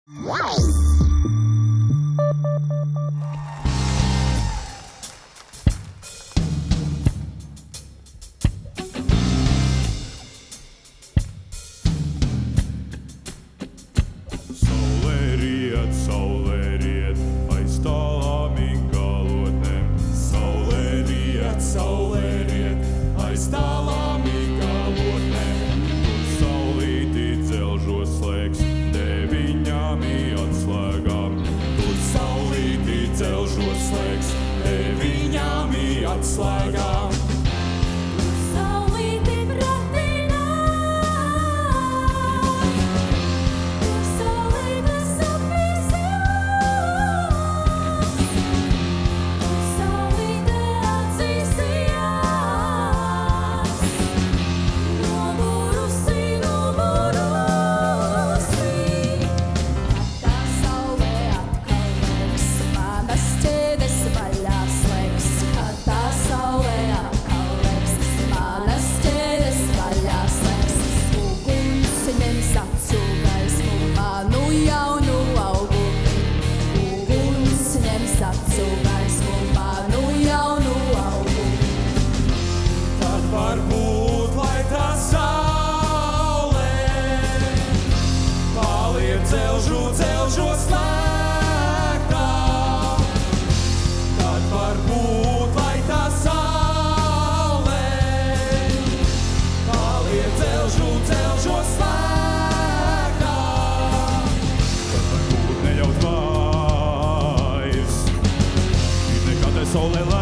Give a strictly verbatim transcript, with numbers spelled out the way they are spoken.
Atslēgām. Saulīti pratināt, saulītes apvisās, saulīte atzīsījās, nogurusi, nogurusi. Kad tā saule atkal liekas, manas ķēdes vaļā slēgs, kad tā saulē atkal liekas, manas ķēdes vaļā slēgs. Uguns ņems acu gaismu, manu jaunu augu. Uguns ņems acu gaismu, manu jaunu augu. Tad varbūt, lai tā saulē paliek dzelžu, dzelžu slēgtā. Tad varbūt, lai tā saulē paliek dzelžu, dzelžu slēgtā. Tad varbūt neļaut vairs, ir nekad te saulē